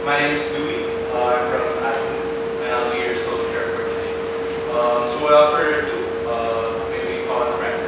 My name is Louis. I'm from Ashland, and I'll be your solo chair for today. So without further ado, maybe call on the practice.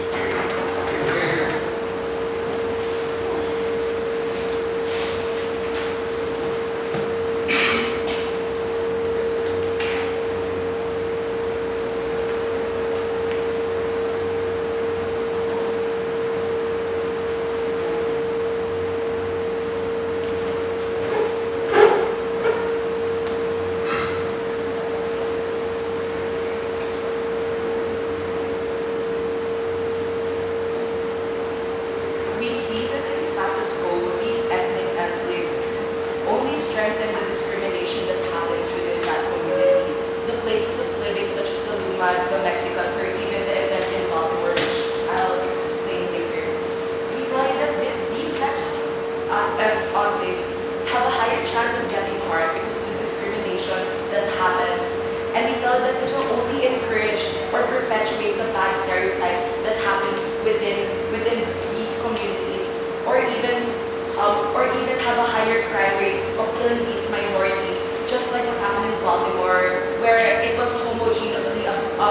We see that in status quo, these ethnic enclaves only strengthen the discrimination that happens within that community. The places of living, such as the Lumans, the Mexicans, or even the event in Baltimore, which I'll explain later. We find that these types of enclaves have a higher chance of getting harmed because of the discrimination that happens. And we know that this will only encourage or perpetuate the bad stereotypes that happen within these communities, or even have a higher crime rate of killing these minorities, just like what happened in Baltimore, where it was homogeneously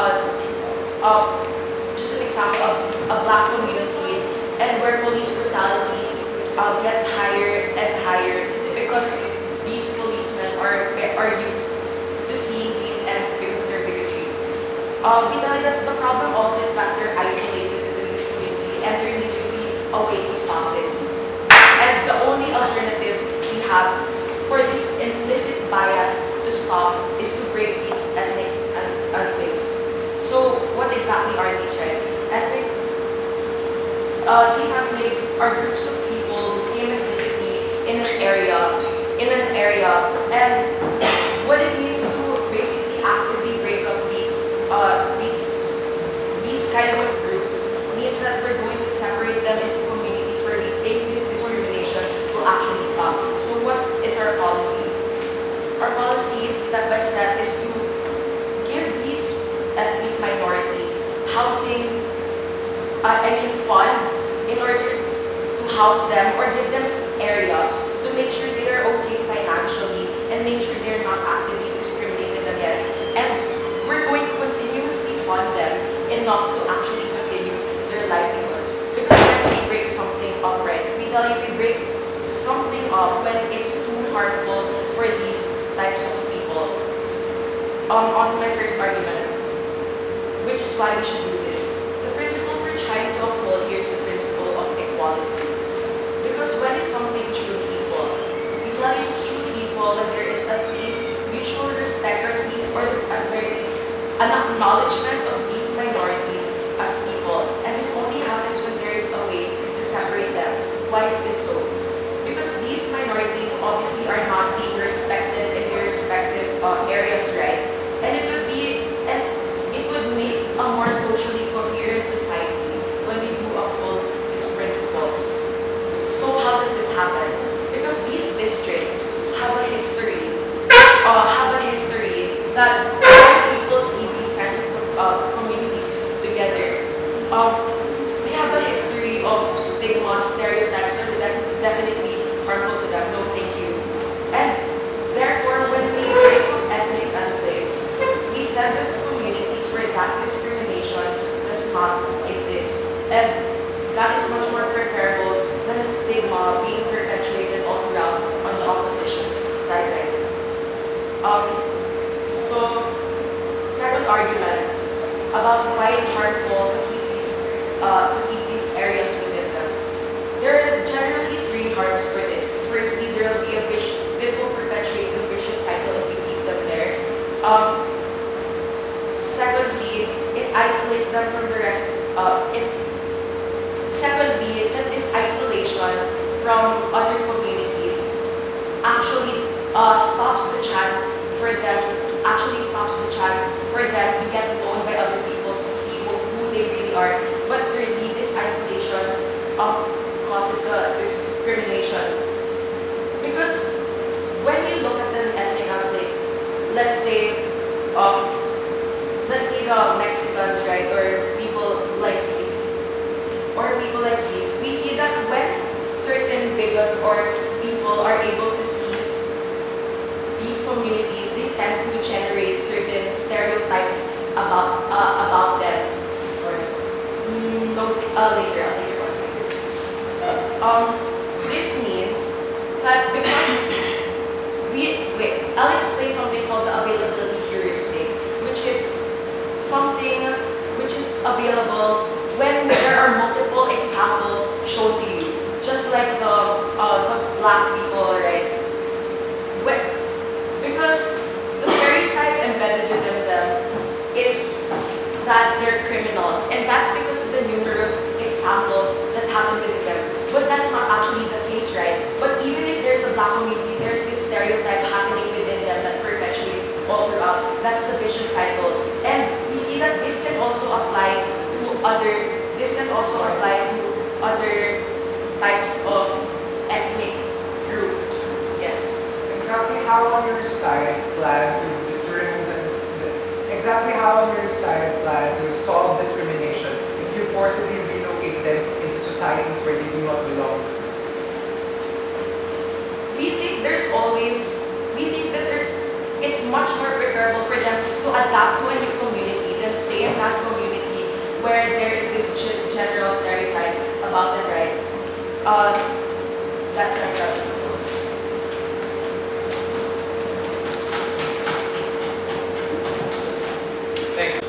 just an example of a black community, and where police brutality gets higher and higher because these policemen are used to seeing these and because of their bigotry. We know that the problem also is that they're isolated within this community, and there needs to be a way to stop this. And the only alternative we have for this implicit bias to stop is to break these ethnic enclaves. So what exactly are these, right? These enclaves are groups of people with same ethnicity in an area, and what it means to basically actively break up these kinds of groups means that we're going to separate them into communities where we think this discrimination will actually stop. So what is our policy? Our policy, step by step, is to give these ethnic minorities housing, funds in order to house them or give them areas to make sure they are okay financially and make sure they're not actively discriminated against. And we're going to continuously fund them enough to actually continue their livelihoods. Because when we break something up, right, we tell you we break something up when it's too harmful for these types of people. On to my first argument, which is why we should do this. The principle we're trying to uphold here is the principle of equality. Because when is something truly equal? We tell you it's truly equal when there is at least mutual respect, or at least, or at very least, an acknowledgement of these minorities as people. And this only happens when there is a way to separate them. Why is this so? Because these minorities obviously are not being respected in their respective areas, right? And it would make a more socially coherent society when we do uphold this principle. So how does this happen? Because these districts have a history that people see these kinds of communities together. They have a history of stigma, stereotypes that are definitely harmful to them. No, thank you. And therefore, when we break up ethnic enclaves, we send them to communities where that discrimination does not exist. And that is much more preferable than a stigma being perpetuated all throughout on the opposition side, right? So, second argument about why it's harmful to keep these areas within them. There are generally three harms for this. Firstly, there will be it will perpetuate the vicious cycle if we keep them there. Secondly, it isolates them from the rest. Secondly, that this isolation from other communities actually stops the chance for them to get known by other people, to see who they really are. But thirdly, this isolation causes discrimination. Because when you look at an ethnic enclave, let's say the Mexicans, right, or people like these, we see that when certain bigots or people are able to see later on. This means that because I'll explain something called the availability heuristic, which is something which is available when there are multiple examples shown to you, just like the black people, right? Because the stereotype embedded within them is that they're criminals, and that's because of the numerous examples that happen within them. But that's not actually the case, right? But even if there's a black community, there's this stereotype happening within them that perpetuates all throughout. That's the vicious cycle. And we see that this can also apply to other types of ethnic groups. Yes. Exactly how on your side plan to remove exactly how on your side plan to solve discrimination if you forcibly relocate them into societies where they do not belong. We think that it's much more preferable for them to adapt to a new community than stay in that community where there is this general stereotype about them, right? That's what I'm trying to propose. Thanks.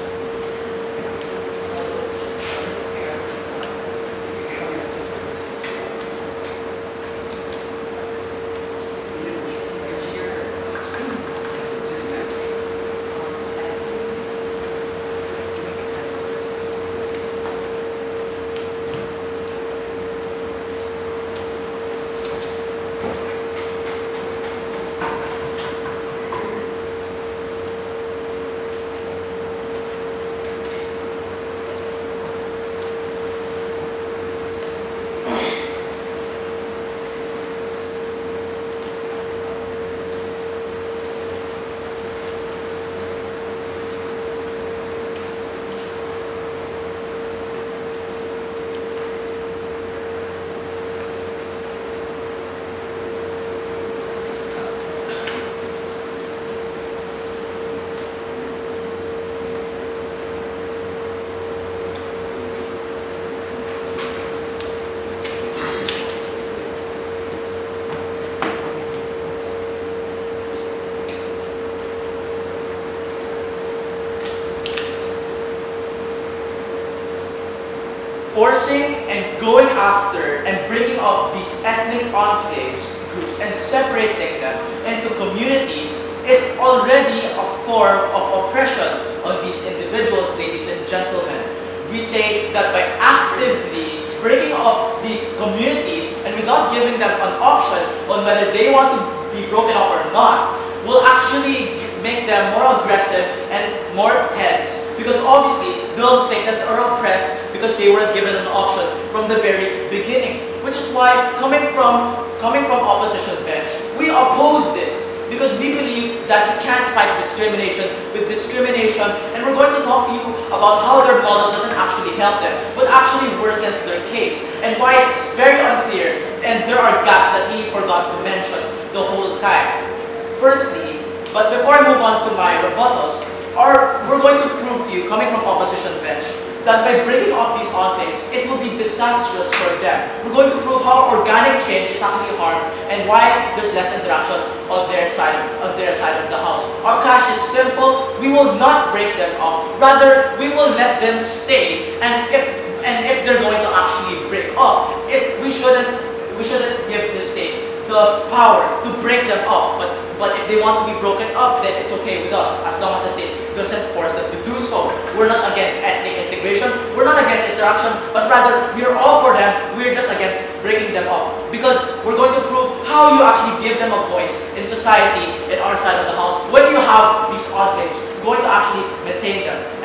Forcing and going after and bringing up these ethnic enclaves, groups, and separating them into communities is already a form of oppression on these individuals, ladies and gentlemen. We say that by actively breaking up these communities and without giving them an option on whether they want to be broken up or not, will actually make them more aggressive and more tense, because obviously they'll think that they're oppressed because they weren't given an option from the very beginning. Which is why, coming from opposition bench, we oppose this because we believe that you can't fight discrimination with discrimination, and we're going to talk to you about how their model doesn't actually help them, but actually worsens their case, and why it's very unclear, and there are gaps that he forgot to mention the whole time. Firstly, but before I move on to my rebuttals, we're going to prove to you, coming from opposition bench, that by breaking up these enclaves, it will be disastrous for them. We're going to prove how organic change is actually harmed and why there's less interaction on their side of the house. Our clash is simple. We will not break them up. Rather, we will let them stay. And if they're going to actually break up, we shouldn't give the state the power to break them up. But if they want to be broken up, then it's okay with us, as long as the state doesn't force them to do so. We're not against ethnic integration, we're not against interaction, but rather, we're all for them, we're just against breaking them up. Because we're going to prove how you actually give them a voice in society, in our side of the house. When you have these enclaves, we're going to actually maintain them. And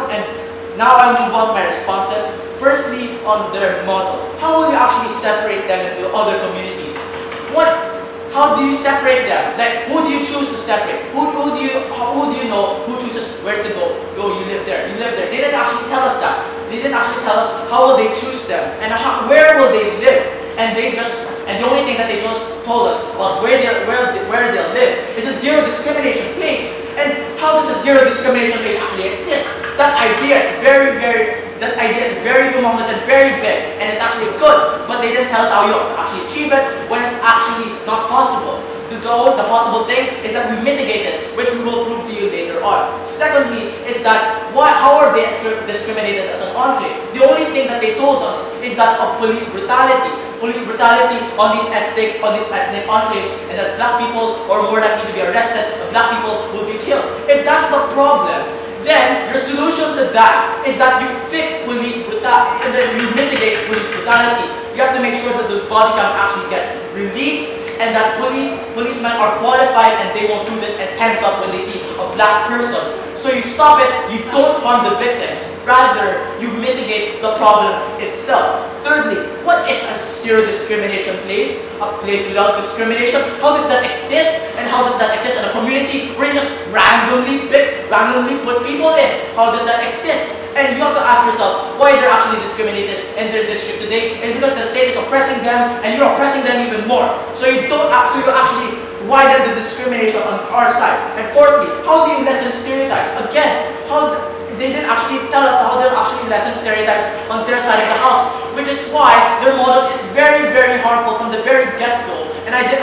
now I'll move on to my responses. Firstly, on their model. How will you actually separate them into other communities? How do you separate them? Like, who do you choose to separate? Who do you know who chooses where to go? Go, you live there. You live there. They didn't actually tell us that. They didn't actually tell us how will they choose them and where will they live. And the only thing that they just told us about where they'll live is a zero discrimination place. And how does a zero discrimination place actually exist? That idea is very humongous and very big, and it's actually good, but they didn't tell us how you actually achieve it when it's actually not possible. The possible thing is that we mitigate it, which we will prove to you later on. Secondly, is that how are they discriminated as an enclave? The only thing that they told us is that of police brutality. Police brutality on these ethnic enclaves, and that black people are more likely to be arrested, and black people will be killed. If that's the problem, then your solution to that is that you fix police brutality and then you mitigate police brutality. You have to make sure that those body cams actually get released, and that policemen are qualified and they won't do this and tense up when they see a black person. So you stop it, you don't harm the victims, rather you mitigate the problem itself. Thirdly, what is a zero discrimination place? A place without discrimination? How does that exist? And how does that exist in a community where you just randomly put people in? How does that exist? And you have to ask yourself why they're actually discriminated in their district today. It's because the state is oppressing them and you're oppressing them even more. So you actually widen the discrimination on our side. And fourthly, how do you lessen stereotypes? Again, they didn't actually tell us how they'll actually lessen stereotypes on their side of the house, which is why their model is very, very harmful from the very get-go. And I did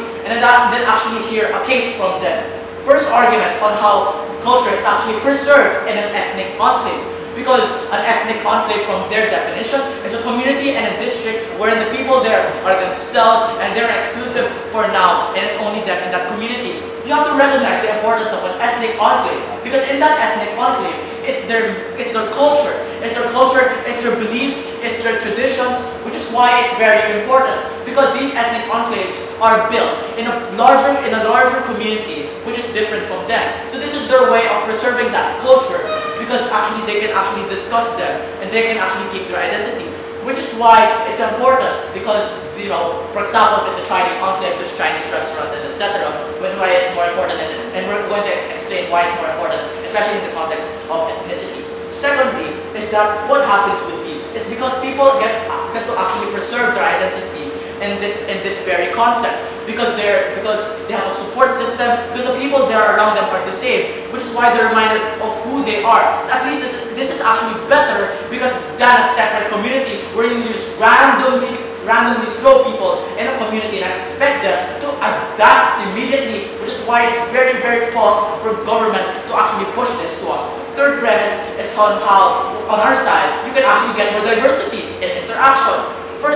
actually hear a case from them. First argument on how culture is actually preserved in an ethnic enclave. Because an ethnic enclave, from their definition, is a community and a district wherein the people there are themselves and they're exclusive for now, and it's only them in that community. You have to recognize the importance of an ethnic enclave, because in that ethnic enclave, it's their culture, it's their beliefs, it's their traditions, which is why it's very important. Because these ethnic enclaves are built in a larger community, which is different from them. So this is their way of preserving that culture, because actually they can actually discuss them and they can actually keep their identity. Which is why it's important, because, you know, for example, if it's a Chinese enclave, there's Chinese restaurants and etc. But why it's more important, and we're going to explain why it's more important, especially in the context of ethnicity. Secondly, is that what happens with these is because people get to actually preserve their identity in this very concept, because they have a support system, because the people there around them are the same, which is why they're reminded of who they are. At least this is actually better, because than a separate community where you just randomly throw people in a community and expect them to adapt immediately, which is why it's very, very false for government to actually push this to us. Third premise is how on our side you can actually get more diversity in interaction.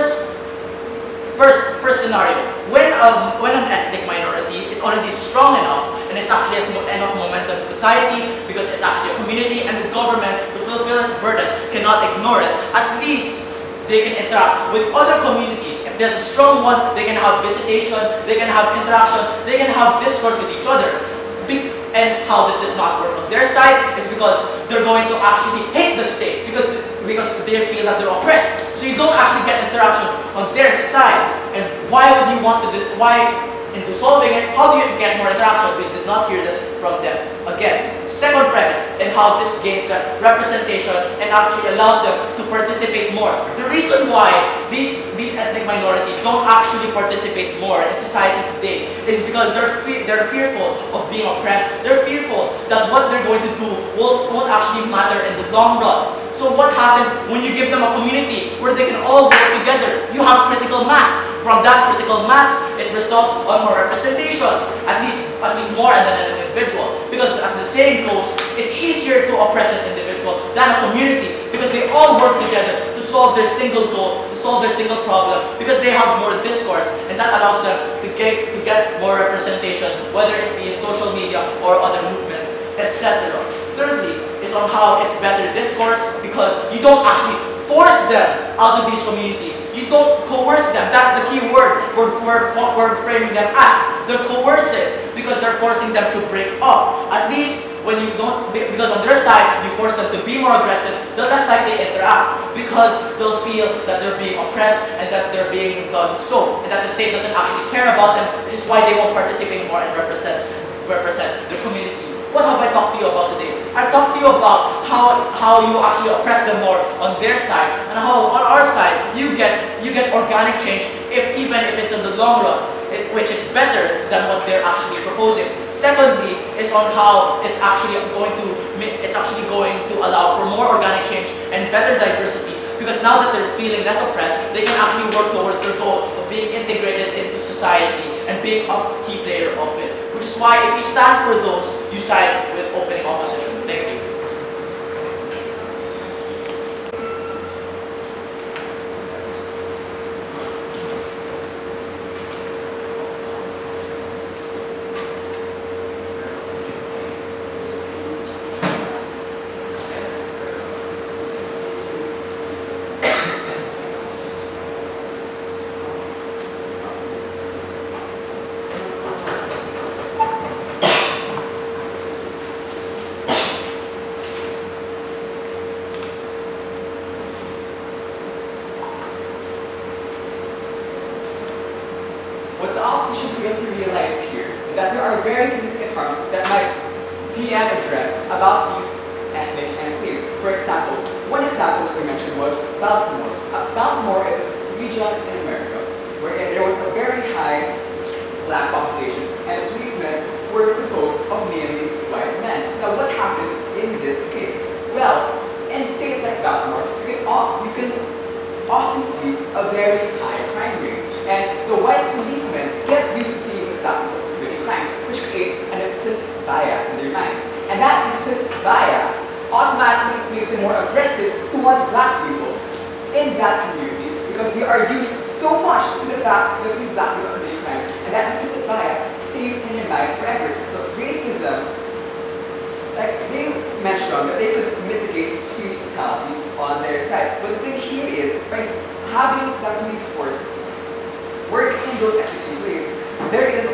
First scenario, when an ethnic minority is already strong enough and it's actually has enough momentum in society, because it's actually a community and the government, to fulfill its burden, cannot ignore it, at least they can interact with other communities. If there's a strong one, they can have visitation, they can have interaction, they can have discourse with each other. And how does this not work on their side? Is because they're going to actually hate the state, because they feel that they're oppressed. So you don't actually get interaction on their side. And why would you want to into solving it? How do you get more interaction? We did not hear this from them. Again, second premise, and how this gains that representation and actually allows them to participate more. The reason why these ethnic minorities don't actually participate more in society today is because they're fearful of being oppressed. They're fearful that what they're going to do won't actually matter in the long run. So what happens when you give them a community where they can all work together? You have critical mass. From that critical mass, it results on more representation, at least more than an individual. Because as the saying goes, it's easier to oppress an individual than a community, because they all work together to solve their single goal, to solve their single problem, because they have more discourse, and that allows them to get more representation, whether it be in social media or other movements, etc. Thirdly, is on how it's better discourse, because you don't actually force them out of these communities. You don't coerce them. That's the key word we're framing them as. They're coercive because they're forcing them to break up. At least when you don't, because on their side, you force them to be more aggressive, they'll less likely interact, because they'll feel that they're being oppressed and that they're being done so, and that the state doesn't actually care about them, which is why they won't participate more and represent their community. What have I talked to you about today? I've talked to you about how you actually oppress them more on their side, and how on our side you get organic change, even if it's in the long run, which is better than what they're actually proposing. Secondly, is on how it's actually going to allow for more organic change and better diversity, Because now that they're feeling less oppressed, they can actually work towards their goal of being integrated into society and being a key player of it. Which is why if you stand for those, you side with opening opposition. Thank you. What the opposition fails to realize here is that there are very significant harms that might be addressed about these ethnic enclaves. For example, one example that we mentioned was Baltimore. Baltimore is a region in America where there was a very high black population and the policemen were composed of mainly white men. Now what happened in this case? Well, in states like Baltimore, you can often see a very high crime rate. And the white policemen get used to seeing this black people committing crimes, which creates an implicit bias in their minds. And that implicit bias automatically makes them more aggressive towards black people in that community because they are used so much to the fact that these black people are committing crimes. And that implicit bias stays in their mind forever. But racism, like they mentioned that they could mitigate police brutality on their side. But the thing here is, by having the police force work in those ethnic enclaves, there is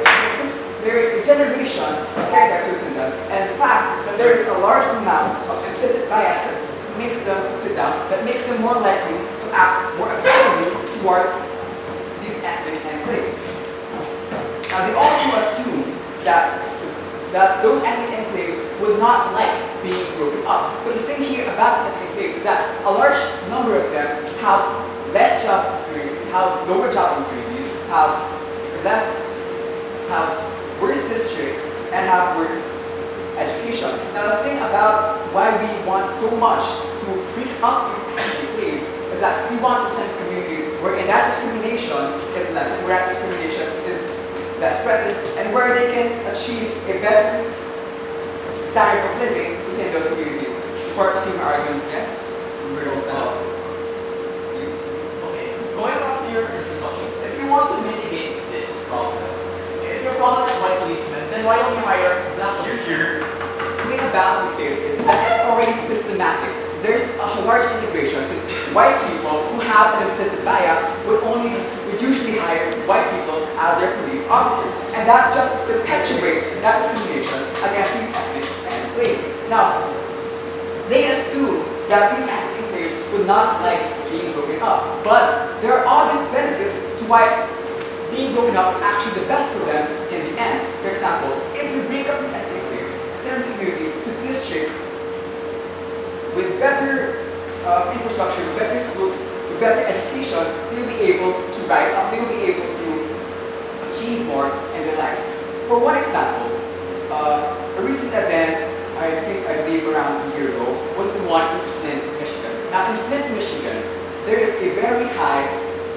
a generation of stereotypes within them, and the fact that there is a large amount of implicit bias that makes them sit down, that makes them more likely to act more aggressively towards these ethnic enclaves. Now they also assumed that those ethnic enclaves would not like being broken up. But the thing here about these ethnic enclaves is that a large number of them have less job opportunities, have lower job opportunities, have worse districts, and have worse education. Now the thing about why we want so much to break up these enclaves is that we want to send communities where that discrimination is less, and where that discrimination is less present, and where they can achieve a better standard of living within those communities. Before I proceed my arguments, yes? We're all set up. Going back to your introduction, if you want to mitigate this problem, if your problem is white policemen, then why don't you hire black policemen? The thing about this case is that it's already systematic. There's a large integration since white people who have an implicit bias would usually hire white people as their police officers. And that just perpetuates that discrimination against these ethnic enclaves. Now, they assume that these ethnic enclaves would not like being broken up. But there are obvious benefits to why being broken up is actually the best for them in the end. For example, if we break up these ethnic enclaves, certain communities to districts with better infrastructure, with better school, with better education, they will be able to rise up, they will be able to achieve more in their lives. For one example, a recent event, I believe around a year ago, was the one in Flint, Michigan. Now in Flint, Michigan, there is a very high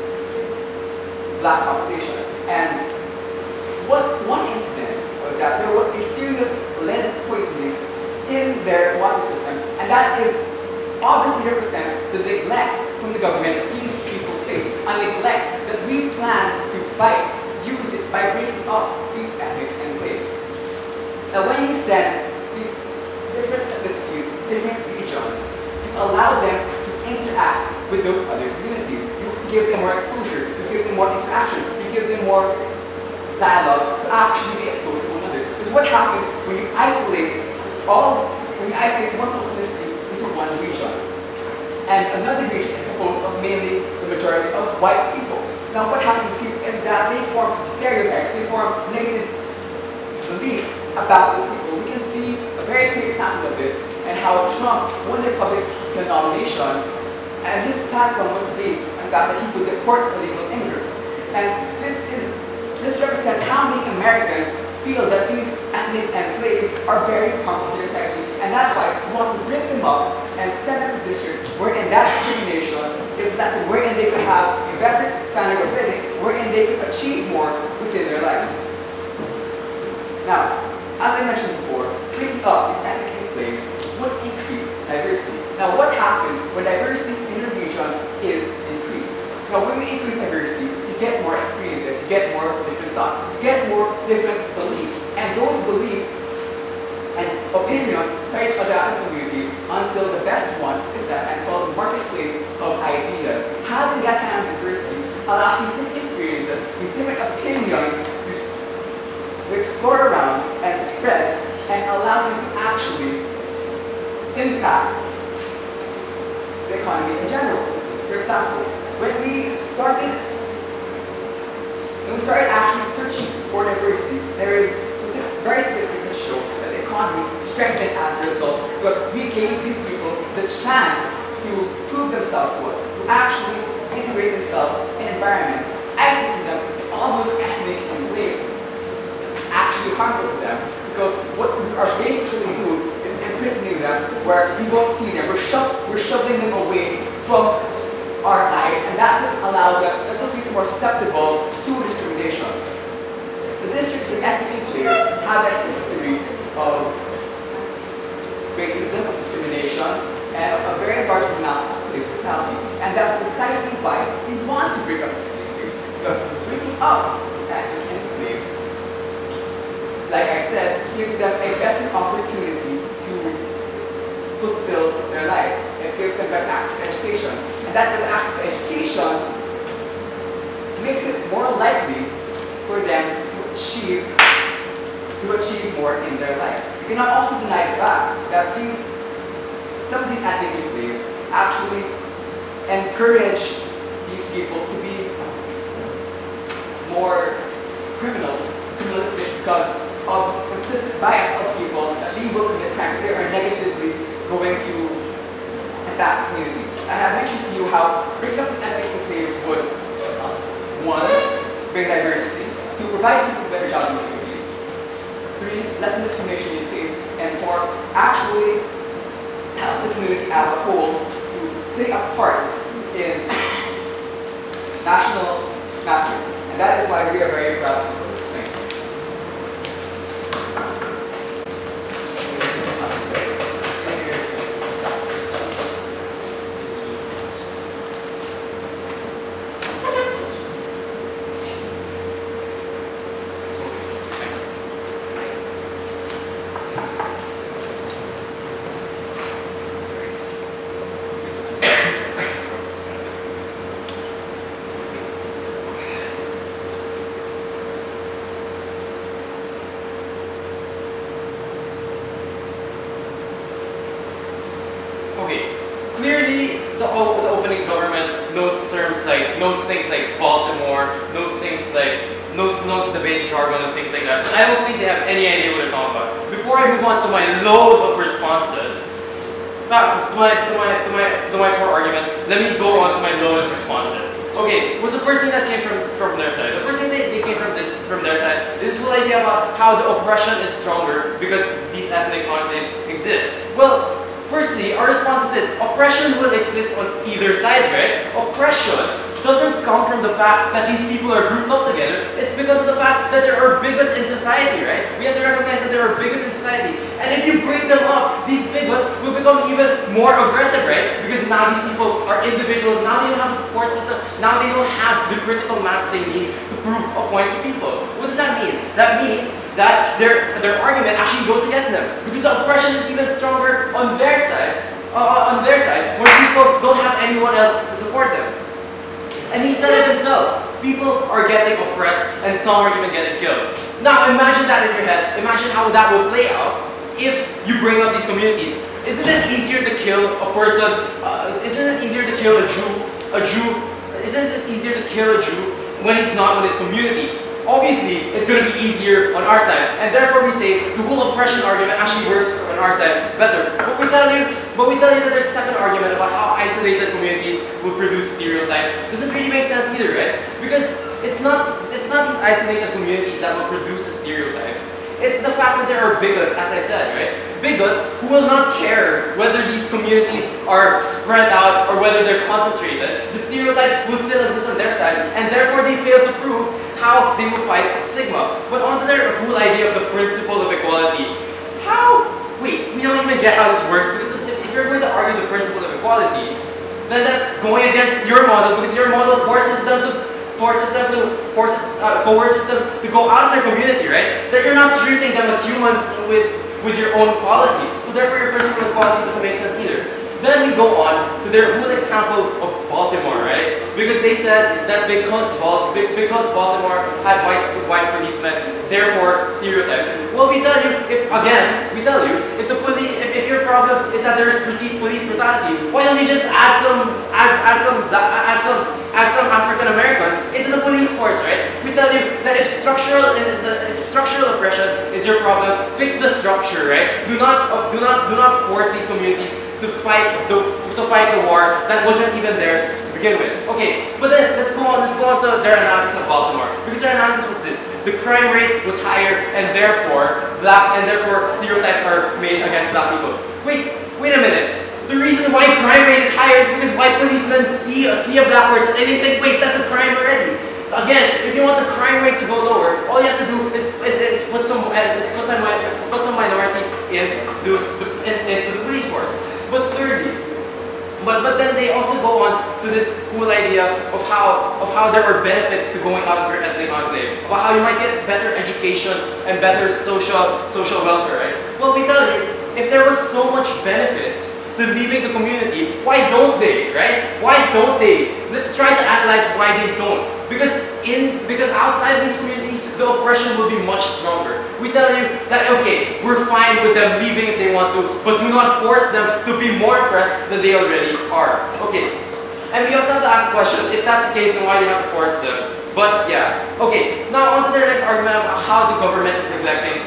black population. And one incident was that there was a serious lead poisoning in their water system, and that obviously represents the neglect from the government that these people face, a neglect that we plan to fight, use it by breaking up these ethnic enclaves. Now when you send these different ethnicities, different regions, you allow them to interact with those other communities. You give them more exposure, you give them more interaction, you give them more dialogue to actually be exposed to one another. Because what happens when you isolate one ethnicity into one region, and another region is composed of mainly the majority of white people. Now what happens here is that they form stereotypes, they form negative beliefs about those people. We can see a very clear example of this and how Trump won the Republican nomination, and his platform was based on the fact that he would deport illegal immigrants. And this represents how many Americans feel that these ethnic enclaves are very harmful to society. And that's why we want to break them up and send them to districts where in that discrimination achieve more within their lives. Now, as I mentioned before, breaking up these ethnic enclaves would increase diversity. Now, what happens when diversity in a region is increased? Now, when we increase diversity, you get more experiences, you get more different thoughts, you get more different beliefs, and those beliefs and opinions carry each other out as communities until the best one is that and called the marketplace of ideas. Having that kind of diversity allows these different experiences, these different opinions to explore around and spread and allow them to actually impact the economy in general. For example, when we started actually searching for diversity, there is very statistics that show that the economy strengthened as a result because we gave these people the chance to prove themselves to us, to actually integrate themselves in environments, isolating them in all those ethnic enclaves. It's actually harmful to them because what we are basically doing is imprisoning them where we won't see them. We're shoving them away from our lives, and that just makes them more susceptible to discrimination. The districts with ethnic enclaves have a history of racism, of discrimination, and of a very large amount of police brutality. And that's precisely why we want to break up the enclaves, because breaking up these ethnic enclaves, like I said, gives them a better opportunity to fulfill their lives. It gives them better access to education. And that better access to education makes it more likely for them to achieve more in their lives. You cannot also deny the fact that some of these ethnic enclaves actually encourage these people to be more criminalistic because of this implicit bias of people that they will commit crime. They are negatively going to attack the community. I have mentioned to you how breaking up these ethnic enclaves would, one, bring diversity, two, provide people better jobs in communities, three, lessen discrimination in face, and four, actually help the community as a whole to play a part in national matters. And that is why we are very proud of this thing. Okay, clearly the opening government knows things like Baltimore, knows debate jargon and things like that. But I don't think they have any idea what they're talking about. Before I move on to my load of responses, to my four arguments, let me go on to my load of responses. Okay, what's the first thing that came from their side? The first thing that came from their side is this whole idea about how the oppression is stronger because these ethnic enclaves exist. Well, firstly, our response is this: oppression will exist on either side, right? Oppression doesn't come from the fact that these people are grouped up together. It's because of the fact that there are bigots in society, right? We have to recognize that there are bigots in society. And if you break them up, these bigots will become even more aggressive, right? Because now these people are individuals. Now they don't have a support system. Now they don't have the critical mass they need to prove a point to people. What does that mean? That means that their argument actually goes against them. Because the oppression is even stronger on their side, when people don't have anyone else to support them. And he said it himself. People are getting oppressed and some are even getting killed. Now imagine that in your head. Imagine how that would play out if you bring up these communities. Isn't it easier to kill a person? Isn't it easier to kill a Jew? Isn't it easier to kill a Jew when he's not with his community? Obviously, it's going to be easier on our side. And therefore we say the whole oppression argument actually works on our side better. But we tell you that there's a second argument about how isolated communities will produce stereotypes. Doesn't really make sense either, right? Because it's not these isolated communities that will produce the stereotypes. It's the fact that there are bigots, as I said, right? Bigots who will not care whether these communities are spread out or whether they're concentrated. The stereotypes will still exist on their side, and therefore they fail to prove how they will fight stigma. But onto their whole idea of the principle of equality. How? Wait, we don't even get how this works, because if you're going to argue the principle of equality, then that's going against your model, because your model coerces them to go out of their community, right? That you're not treating them as humans with your own policies. So therefore your principle of equality doesn't make sense either. Then we go on to their whole example of Baltimore, right? Because they said that because Baltimore had white policemen, therefore stereotypes. Well, we tell you, if your problem is that there's police brutality, why don't you just add some African Americans into the police force, right? We tell you that if structural oppression is your problem, fix the structure, right? Do not force these communities to fight the war that wasn't even theirs to begin with. Okay, but then let's go on to their analysis of Baltimore. Because their analysis was this: the crime rate was higher, and therefore stereotypes are made against black people. Wait a minute. The reason why crime rate is higher is because white policemen see a black person and they think, wait, that's a crime already. So again, if you want the crime rate to go lower, all you have to do is put some minorities into the police force. But thirdly, but then they also go on to this whole idea of how there are benefits to going out of your ethnic enclave, about how you might get better education and better social welfare, right? Well, we tell you, if there was so much benefits to leaving the community, why don't they, right? Why don't they? Let's try to analyze why they don't. Because outside these communities, the oppression will be much stronger. We tell you that, okay, we're fine with them leaving if they want to, but do not force them to be more oppressed than they already are. Okay, and we also have to ask the question, if that's the case, then why do you have to force them? But yeah, okay, so now on to their next argument about how the government is neglecting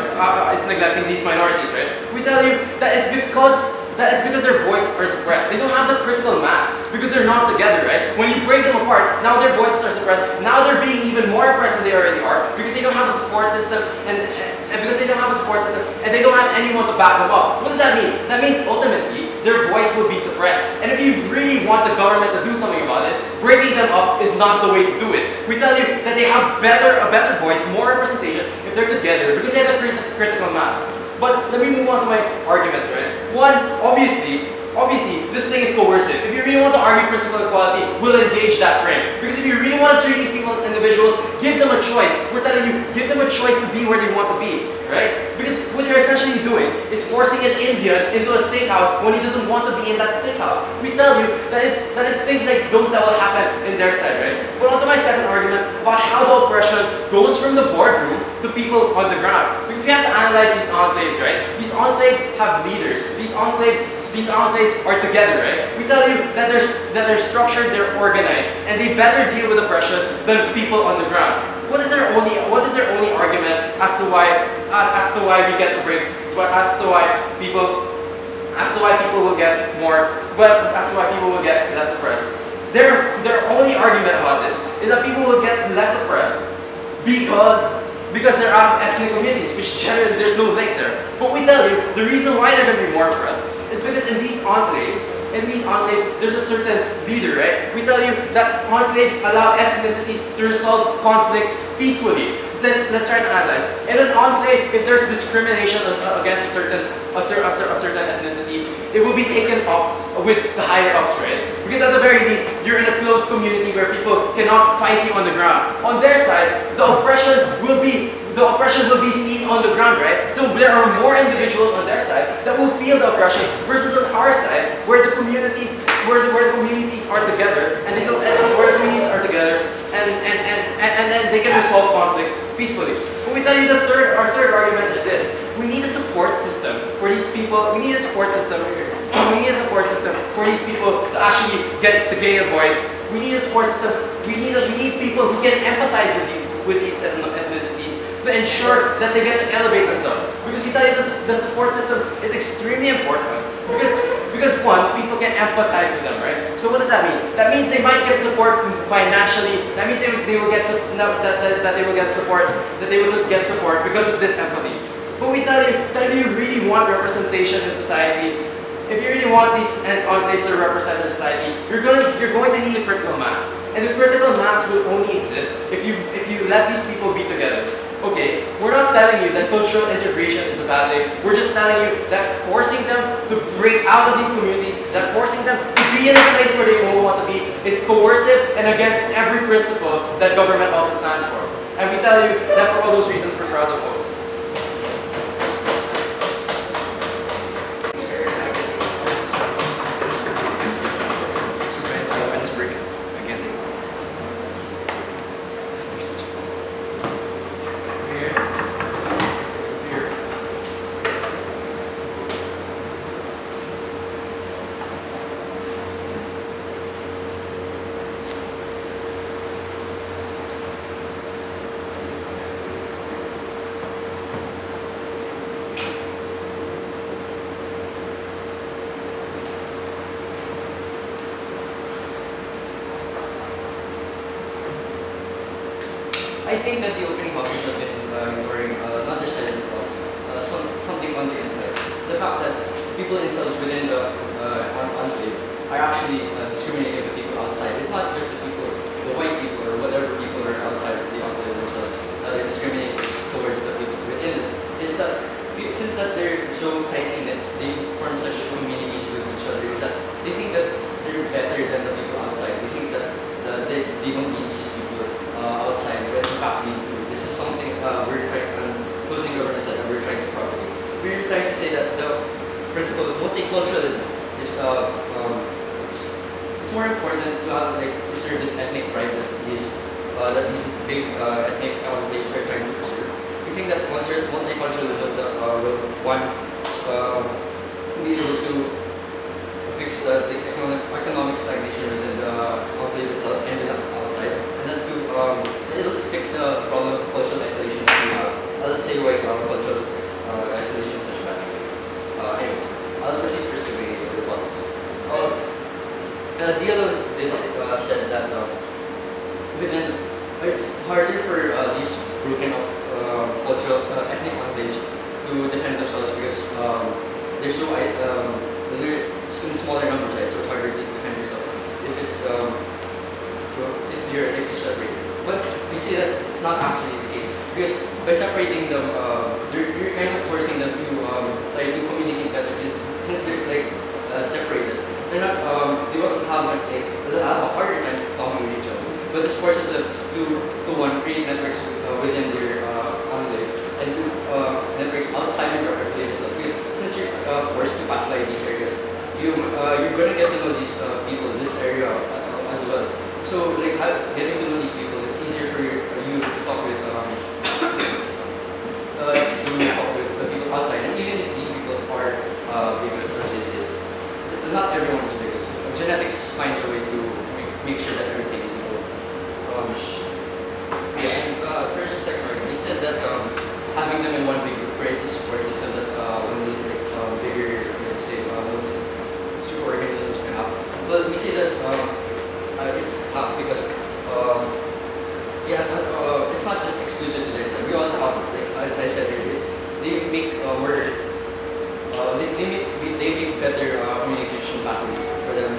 these minorities, right? We tell you that it's because their voices are suppressed. They don't have the critical mass because they're not together, right? When you break them apart, now their voices are suppressed. Now they're being even more oppressed than they already are because they don't have a support system and because they don't have a support system and they don't have anyone to back them up. What does that mean? That means ultimately their voice will be suppressed. And if you really want the government to do something about it, breaking them up is not the way to do it. We tell you that they have a better voice, more representation if they're together because they have a critical mass. But let me move on to my arguments, right? One, obviously, this thing is coercive. If you really want to argue principle of equality, we'll engage that frame. Because if you really want to treat these people as individuals, give them a choice. We're telling you, give them a choice to be where they want to be, right? Because what you're essentially doing is forcing an Indian into a steakhouse when he doesn't want to be in that steakhouse. We tell you that is things like those that will happen in their side, right? But on to my second argument about how the oppression goes from the boardroom to people on the ground. Because we have to analyze these enclaves, right? These enclaves have leaders. These enclaves are together, right? We tell you that they're structured, they're organized, and they better deal with oppression than people on the ground. What is their only argument as to why we get the breaks, but as to why people will get less oppressed? Their only argument about this is that people will get less oppressed because they're out of ethnic communities, which generally there's no link there. But we tell you the reason why they're going to be more oppressed is because in these enclaves, there's a certain leader, right? We tell you that enclaves allow ethnicities to resolve conflicts peacefully. Let's try to analyze. In an enclave, if there's discrimination against a certain ethnicity, it will be taken up with the higher ups, right? Because at the very least, you're in a closed community where people cannot fight you on the ground. On their side, the oppression will be seen on the ground, right? So there are more individuals on their side that will feel the oppression versus on our side, where the communities are together and then they can resolve conflicts peacefully. But we tell you our third argument is this: we need a support system for these people. We need a support system for these people to actually get to gain a voice. We need a support system. We need people who can empathize with these ethnicities to ensure that they get to elevate themselves. Because we tell you the support system is extremely important. Because one, people can empathize with them, right? So what does that mean? That means they might get support financially. That means they will get support because of this empathy. But we tell you that if you really want representation in society, if you really want these enclaves to represent the society, you're going to need a critical mass. And the critical mass will only exist if you let these people be together. Okay, we're not telling you that cultural integration is a bad thing. We're just telling you that forcing them to break out of these communities, that forcing them to be in a place where they don't want to be, is coercive and against every principle that government also stands for. And we tell you that for all those reasons, we're proud of votes. I think that the opening houses have been ignoring not just side of something on the inside. The fact that people themselves within the enclave are actually discriminating the people outside. It's not just the people, the white people or whatever people are outside of the enclave themselves that are discriminating towards the people within it. It's that since that they're so tight knit, they form such communities with each other. Is that they think that they're better than the people outside. They think that they don't need these people outside, when in fact we do. This is something we're trying, closing governance that we're trying to propagate. We're trying to say that the principle of multiculturalism is it's more important to like preserve this ethnic pride that these big ethnic enclaves are trying to preserve. We think that multiculturalism will be able to fix the economic stagnation within the enclave itself and outside, and then to it'll fix the problem of cultural isolation that we have. I'll say why cultural isolation is such a bad thing. Anyways, I'll proceed first to the politics. IDeA said that within it's harder for these broken up cultural ethnic enclaves to defend themselves because they're so they're in smaller numbers, right? So it's harder to defend yourself if you're separated. But we see that it's not actually the case because by separating them, you're kind of forcing them to try to communicate better. Since they're like separated, they're not they won't have they'll have a harder time talking with each other. But this forces them to one create networks within their enclave and to networks outside of your enclave itself. Because since you're forced to pass by these areas, you're gonna get to know these people in this area as well. So like getting to know these people, it's easier for you to talk with the people outside. And even if these people are bigots, as they say, not everyone is bigots. Genetics finds a way to make sure that everything is equal. And first sector, he said that having them in one big group creates a support system that when we bigger, let's say, super organisms can have. But we see that it's tough because it's not just exclusive to their side. We also have, like, as I said earlier, they make they make better communication pathways for them.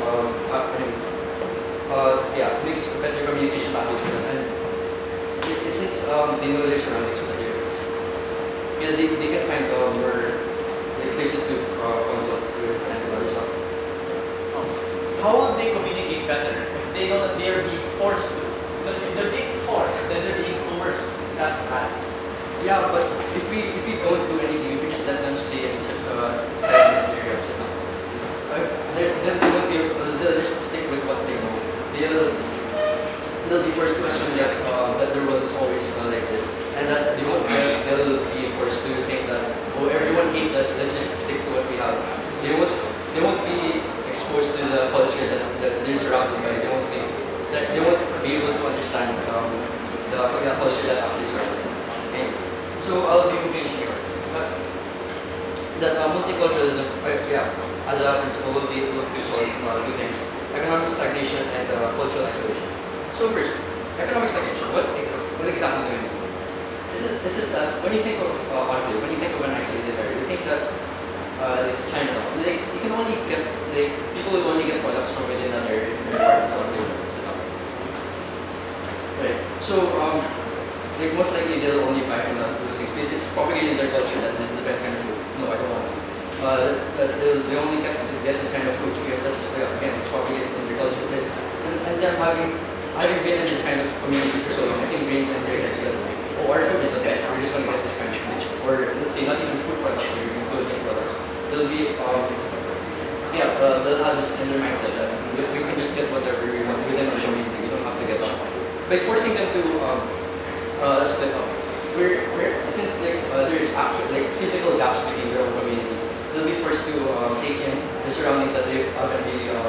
Makes better communication pathways for them, and since they know their surroundings with the they can find more places to consult with and other stuff. How will they communicate better if they know that they are being forced to? Because if they're being forced, then they're being coerced. That's bad. Yeah, but if we don't do anything, if we just let them stay in such areas, then they won't be able, they'll just stick with what they know. They'll be forced to assume that their world is always like this, and that they'll be forced to think that everyone hates us. Let's just stick to what we have. They won't be exposed to the culture that they're surrounded by. They won't be able to understand the culture that actually surrounds them. And so I'll be moving here. That multiculturalism, as a principle, will be able to solve two things: economic stagnation and cultural isolation. So first, economic stagnation. What example do you mean? This is that when you think of enclave, when you think of an isolated area, you think that like Chinatown. Like you can only get like people will only get products from within that area if they're part of the organization. Right. So like most likely they'll only buy from those things because it's propagated in their culture that this is the best kind of food. No, I don't want it. They only get this kind of food because that's again it's propagated in their culture. And they're having been in this kind of community for so long, I think brain and their heads that oh our food is the best. We're just going to get this kind of food. Or let's say not even food products, or even clothing products. They'll be they'll have this in their mindset that we can just get whatever we want within our community. We don't have to get up. By forcing them to split up. Since there's actually like physical gaps between their own communities, they'll be forced to take in the surroundings that they haven't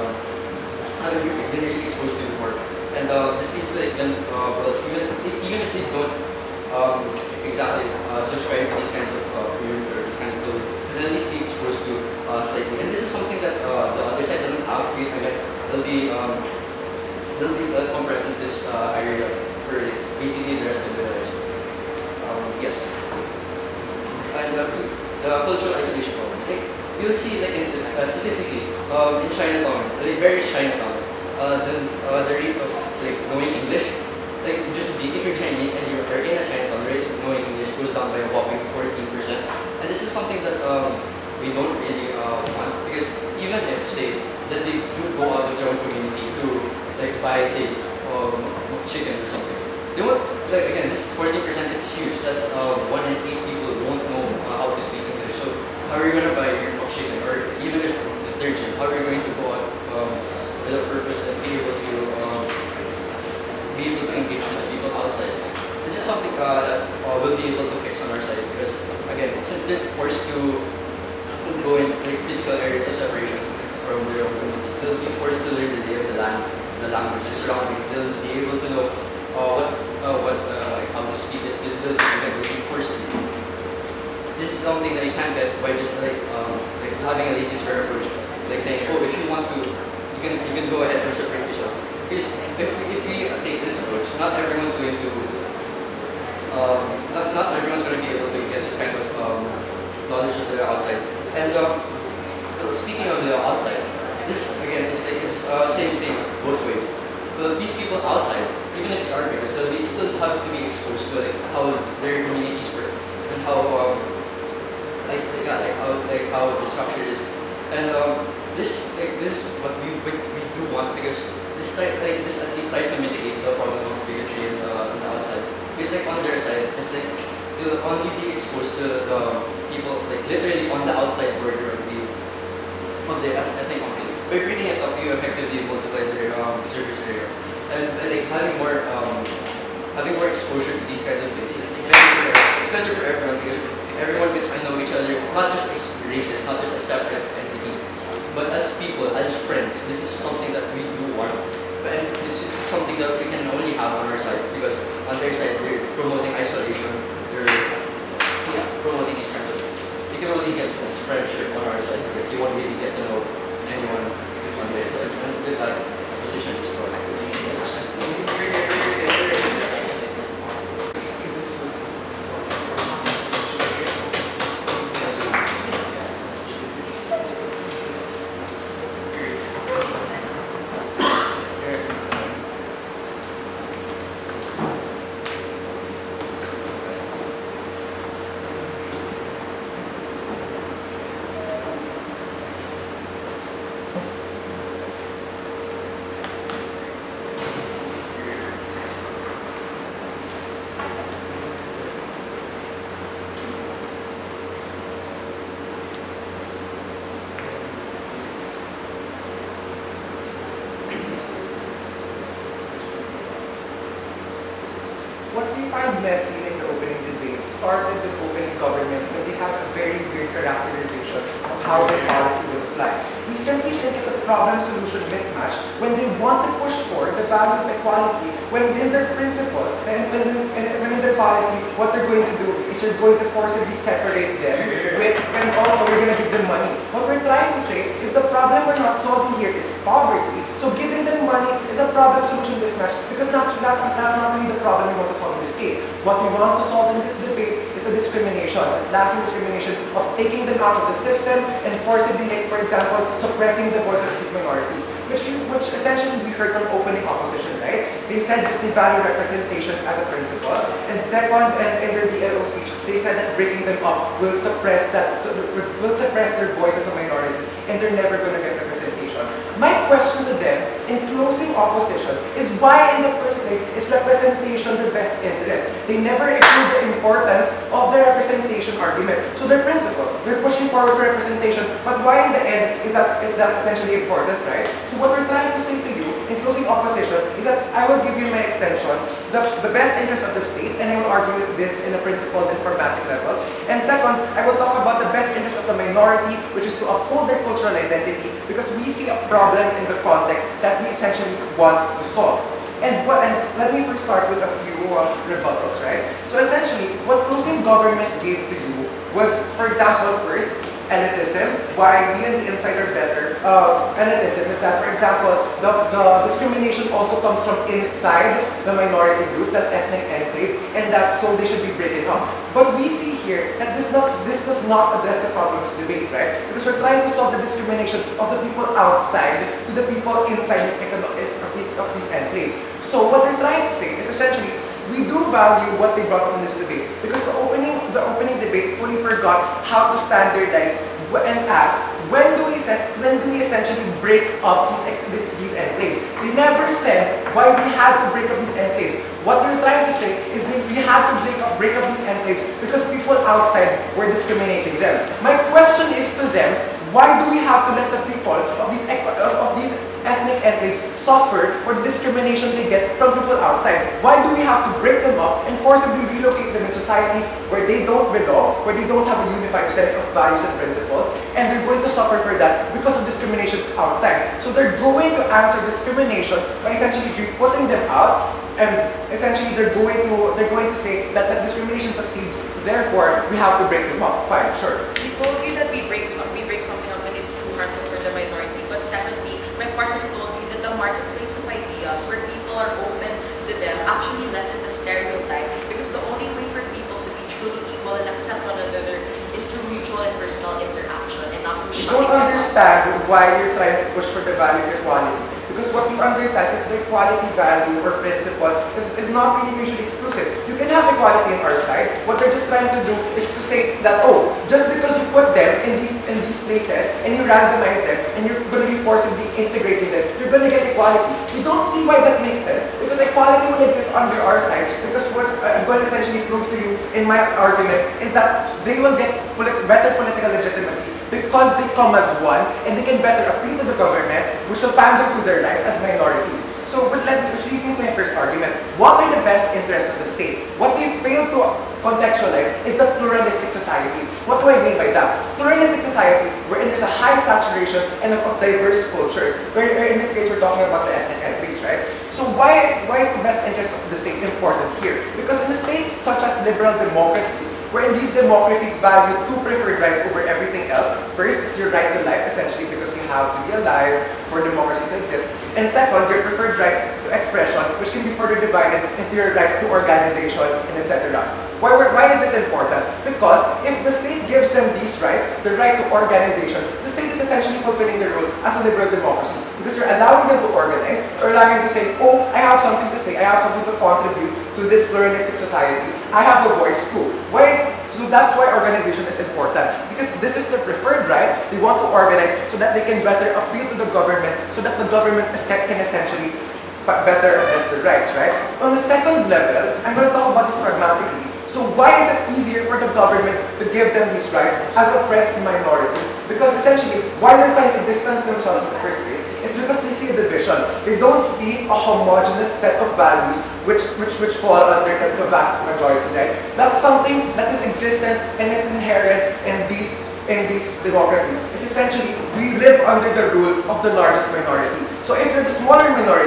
been really exposed to before. And this leads to like them even if they don't exactly subscribe to these kinds of food or this kind of clothing, they'll at least be exposed to slightly. And this is something that the other side doesn't have because again they'll be compressed in this area for basically the rest of their lives. Yes. And the cultural isolation problem. Like, you'll see like statistically in Chinatown, like various Chinatowns, the rate of like knowing English, like just if you're Chinese and you're in a Chinatown, the rate of knowing English goes down by a whopping 14%. And this is something that we don't really want because even if say that they do go out of their own community to like buy say chicken or something. They won't, like again, this 40% is huge. That's 1 in 8 people won't know how to speak English. So how are you going to buy your chicken or even just detergent? How are you going to go out with a purpose and be able to engage with the people outside? This is something that we'll be able to fix on our side because again, since they're forced to go in like physical areas of separation from their own communities, they'll be forced to learn the lay of the land, the language, the surroundings. They'll be able to know how to speak it because they'll be forced to. This is something that you can't get by just like having a lazy square approach, like saying, oh, if you want to, you can go ahead and separate yourself. Because if we take this approach, not everyone's going to not everyone's going to be able to get this kind of knowledge of the outside. And speaking of the outside, this again, it's same thing both ways. But these people outside, even if they are beggars, they still have to be exposed to like how their communities work and how how the structure is. And this what we do want because this at least tries to mitigate the problem of bigotry on the outside. Because like on their side, it's like you'll only be exposed to the people like literally on the outside border of the ethnic community. By bringing it up, you effectively multiply their service area, and like having more exposure to these kinds of things. It's better for everyone because everyone gets to know each other, not just as races, not just as separate entities, but as people, as friends. This is something that we do want, and this is something that we can only have on our side because on their side they're promoting isolation, they're promoting these kinds of things. You can only get this friendship on our side because you won't really get to know anyone on their side. And with that, position is correct. What we find messy in the opening debate started with opening government when they have a very weird characterization of how their policy will apply. We simply think it's a problem-solution mismatch when they want to push for the value of equality, when in their principle and when in their policy, what they're going to do is you're going to forcibly separate them and also we're going to give them money. What we're trying to say is the problem we're not solving here is poverty. So giving them money is a problem-solution mismatch because that's not really the problem we want to solve in this case. What we want to solve in this debate is the the discrimination, lasting discrimination of taking them out of the system and forcibly, like, for example, suppressing the voice of these minorities, which essentially we heard from opening opposition, right? They said that they value representation as a principle, and second, and in their DLO speech, they said that breaking them up will suppress their voice as a minority, and they're never going to get representation. My question to them in closing opposition is why in the first place is representation the best interest? They never include the importance of the representation argument. So their principle, they're pushing forward for representation, but why in the end is that essentially important, right? So what we're trying to say to you in closing opposition is that I will give you my extension, the best interest of the state, and I will argue with this in a principled and pragmatic level. And second, I will talk about the best interest of the minority, which is to uphold their cultural identity, because we see a problem in the context that we essentially want to solve. And let me first start with a few rebuttals, right? So essentially, what closing government gave to you was, for example, first, elitism. Why we on the inside are better. Elitism is that, for example, the discrimination also comes from inside the minority group, that ethnic enclave, and that so they should be breaking up. But we see here that this does not address the problems debate, right? Because we're trying to solve the discrimination of the people outside to the people inside of these enclaves. So what we're trying to say is essentially, we do value what they brought up in this debate, because the opening debate fully forgot how to standardize and ask when do we essentially break up these enclaves. They never said why we had to break up these enclaves. What we're trying to say is that we had to break up these enclaves because people outside were discriminating them. My question is to them, why do we have to let the people of these ethnic enclaves suffer for the discrimination they get from people outside? Why do we have to break them up and forcibly relocate them in societies where they don't belong, where they don't have a unified sense of values and principles, and they're going to suffer for that because of discrimination outside? So they're going to answer discrimination by essentially putting them out, and essentially they're going to say that discrimination succeeds, therefore we have to break them up. Fine, sure. We told you that we break something up when it's too harmful for the minority. But secondly, my partner told me that the marketplace of ideas, where people are open to them, actually lessen the stereotype. Because the only way for people to be truly equal and accept one another is through mutual and personal interaction, and not through You shutting don't them up. understand why you're trying to push for the value of equality. Because what you understand is the equality value or principle is not really mutually exclusive. You can have equality on our side. What they're just trying to do is to say that, oh, just because you put them in these places and you randomize them and you're going to be forcibly integrating them, you're going to get equality. You don't see why that makes sense, because equality will exist under our side. Because what I'm going to essentially prove to you in my arguments is that they will get better political legitimacy because they come as one and they can better appeal to the government, which will pander to their rights as minorities. So, which leads me to my first argument. What are the best interests of the state? What they fail to contextualize is the pluralistic society. What do I mean by that? Pluralistic society wherein there's a high saturation and of diverse cultures. Where in this case, we're talking about the ethnic enclaves, right? So why is the best interest of the state important here? Because in a state such as liberal democracies, wherein these democracies value two preferred rights over everything else. First is your right to life, essentially because you have to be alive for democracies to exist. And second, your preferred right to expression, which can be further divided into your right to organization and etc. Why is this important? Because if the state gives them these rights, the right to organization, the state is essentially fulfilling their role as a liberal democracy. Because you're allowing them to organize, or allowing them to say, oh, I have something to say, I have something to contribute to this pluralistic society. I have a voice too. So that's why organization is important. Because this is their preferred right. They want to organize so that they can better appeal to the government, so that the government can essentially better address their rights, right? On the second level, I'm going to talk about this pragmatically. So why is it easier for the government to give them these rights as oppressed minorities? Because essentially, why they're trying to distance themselves in the first place is because they see a division. They don't see a homogeneous set of values which fall under the vast majority, right? That's something that is existent and is inherent in these democracies. It's essentially, we live under the rule of the largest minority. So if you're the smaller minority, you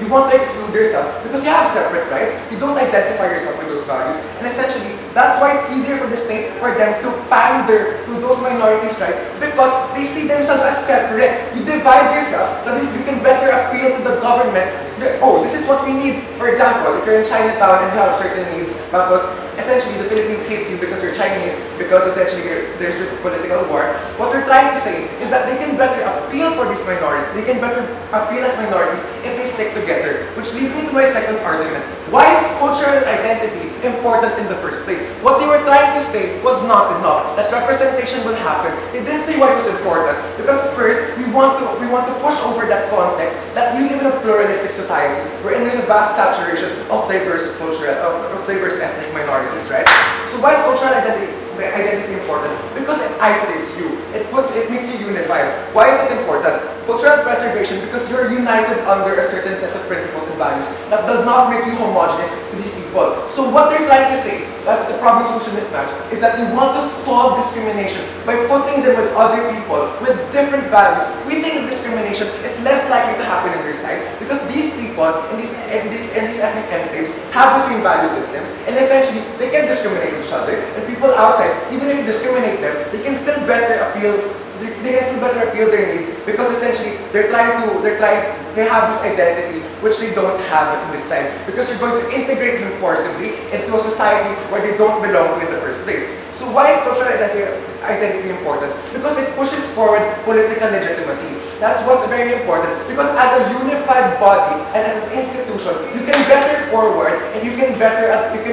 want to exclude yourself because you have separate rights. You don't identify yourself with those values. And essentially, that's why it's easier for the state for them to pander to those minorities' rights because they see themselves as separate. You divide yourself so that you can better appeal to the government. Oh, this is what we need. For example, if you're in Chinatown and you have certain needs, because essentially the Philippines hates you because you're Chinese, because essentially there's this political war. What they're trying to say is that they can better appeal for these minorities. They can better appeal as minorities if they stick together. Which leads me to my second argument. Why is cultural identity important in the first place? What they were trying to say was not enough. That representation will happen. They didn't say why it was important. Because first, we want to push over that context that we live in a pluralistic society wherein there's a vast saturation of diverse of diverse ethnic minorities, right? So why is cultural identity important? Because it isolates you. It makes you unified. Why is it important? Cultural preservation because you're united under a certain set of principles and values that does not make you homogeneous to these people. So what they're trying to say, that's the problem-solution mismatch, is that they want to solve discrimination by putting them with other people with different values. We think that discrimination is less likely to happen on their side because these people in these ethnic enclaves have the same value systems and essentially they can discriminate each other and people outside, even if you discriminate them, they can still better appeal their needs because essentially they have this identity which they don't have in this side because you're going to integrate them forcibly into a society where they don't belong to in the first place. So why is cultural identity important? Because it pushes forward political legitimacy. That's what's very important because as a unified body and as an institution, you can better forward and you can better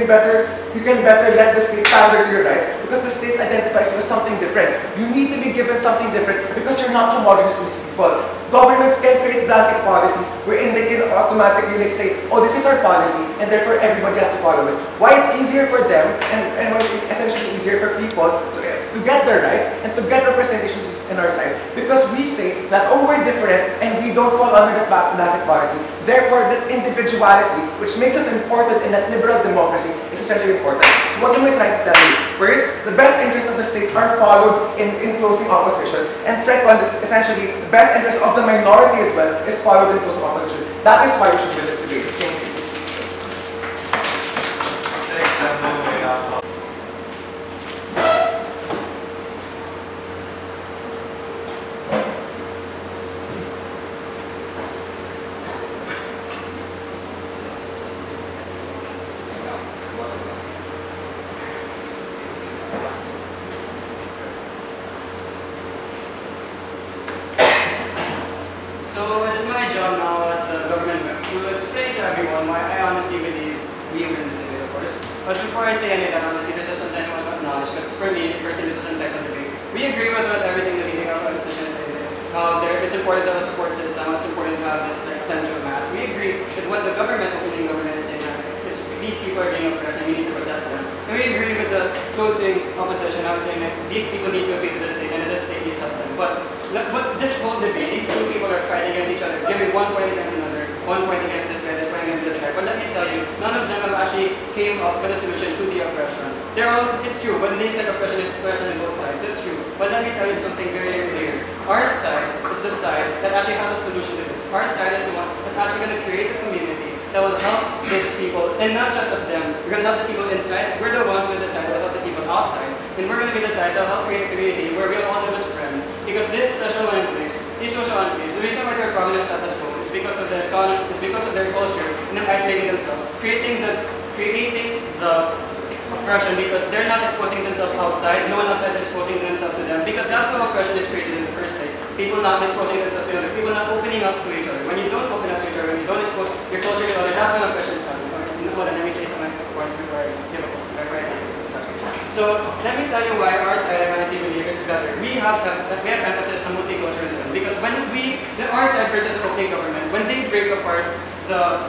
let the state pander to your rights because the state identifies you as something different. You need to be given something different because you're not homogeneous to these people. Governments can create blanket policies wherein they can automatically say, oh, this is our policy and therefore everybody has to follow it. Why it's easier for them and why it's essentially easier for people to get their rights and to get representation in our side because we say that oh we're different and we don't fall under the blanket policy. Therefore, that individuality, which makes us important in that liberal democracy, is essentially important. So what am I trying to tell you? First, the best interests of the state are followed in closing opposition. And second, essentially, the best interests of the minority as well is followed in closing opposition. That is why we should win this debate. Thank you. So it is my job now as the government rep to explain to everyone why I honestly believe we win this debate, of course. But before I say any of that, honestly, there's just something I want to acknowledge because for me, personally, this is an second debate. We agree with everything that leading our decision is saying. It's important to have a support system. It's important to have this central mass. We agree with what the opinion government is saying. These people are being oppressed and we need to protect them. And we agree with the closing opposition. I was saying that these people need to appeal to the state and the state needs to help them. But this whole debate, these two people are fighting against each other, giving one point against another, one point against this guy, this point against this guy. But let me tell you, none of them have actually came up with a solution to the oppression. It's true, when they said oppression is oppression on both sides, that's true. But let me tell you something very clear. Our side is the side that actually has a solution to this. Our side is the one that's actually going to create a community that will help these people, and not just as them. We're going to help the people inside. We're the ones with the side that will help the people outside. And we're going to be the sides that will help create a community where we'll all live as friends. Because these social enclaves, the reason why they're probably status quo is because of their economy, is because of their culture, and them isolating themselves, creating the oppression because they're not exposing themselves outside. No one outside is exposing themselves to them because that's how oppression is created in the first place. People not exposing themselves to other, people not opening up to each other. When you don't open up to each other, when you don't expose your culture to others, that's when oppression is happening. Hold on, let me say some points before I give up. So let me tell you why our side of honestly believe is better. We have emphasis on multiculturalism because when our side versus the opening government, when they break apart the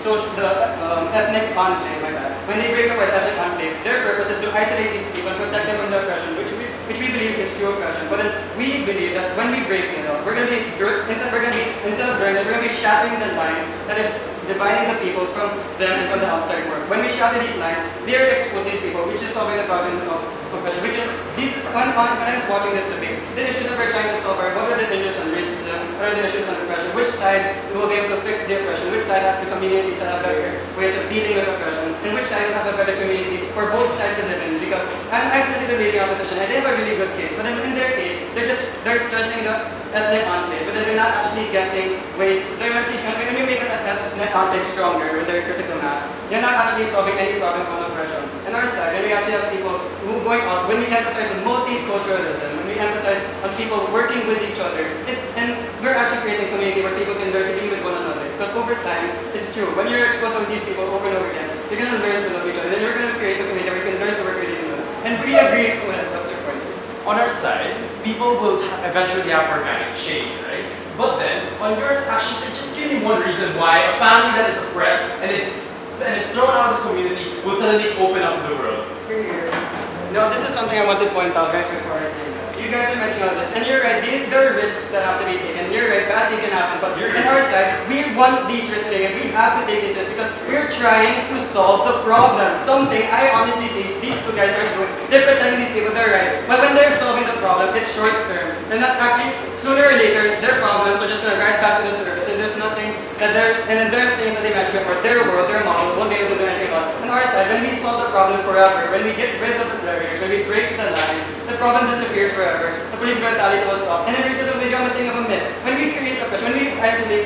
ethnic enclave, when they break apart ethnic enclave, their purpose is to isolate these people and protect them from the oppression, which we believe is true oppression. But then we believe that when we break it up, instead of doing this, we're going to be shattering the lines that is dividing the people from them and from the outside world. When we shatter these lines, they're exposing these people, which is solving the problem of oppression, which is when I was watching this debate, the issues that we're trying to solve are what are the issues on racism, what are the issues on oppression, oppression, which side will be able to fix the oppression, which side has the communities that have better ways of dealing with oppression, and which side will have a better community for both sides to live in. Because I especially the leading opposition, they have a really good case, but then in their case, they're strengthening the ethnic enclaves, but then they're not actually getting ways. They're actually, when you make an ethnic enclave stronger with their critical mass, you're not actually solving any problem on oppression. On our side, when we actually have people who going out, when we emphasize on multiculturalism, when we emphasize on people working with each other, and we're actually creating a community where people can learn to deal with one another. Because over time, it's true, when you're exposed to these people over and over again, you're going to learn to love each other. Then you're going to create a community where you can learn to work with each other. And we agree with what's your point, sir? On our side, people will eventually have organic change, right? But then, on yours, actually, just give me one reason why a family that is oppressed and is thrown out of this community will suddenly open up to the world. No, this is something I wanted to point out right before I say that. You guys are mentioning all this, and you're right, there are risks that have to be taken. You're right, bad things can happen, but on our side, we want these risks taken. We have to take these risks because we're trying to solve the problem. Something I honestly see these two guys are doing. They're pretending these people, they're right. But when they're solving the problem, it's short term. And not actually, sooner or later, their problems are just going to rise back to the surface. And there's nothing that and then there are things that they mentioned before. Their world, their model, won't be able to do anything about. On our side, when we solve the problem forever, when we get rid of the barriers, when we break the lines, the problem disappears forever. The police brutality will stop. And then racism will become a thing of a myth. When we create oppression, when we isolate,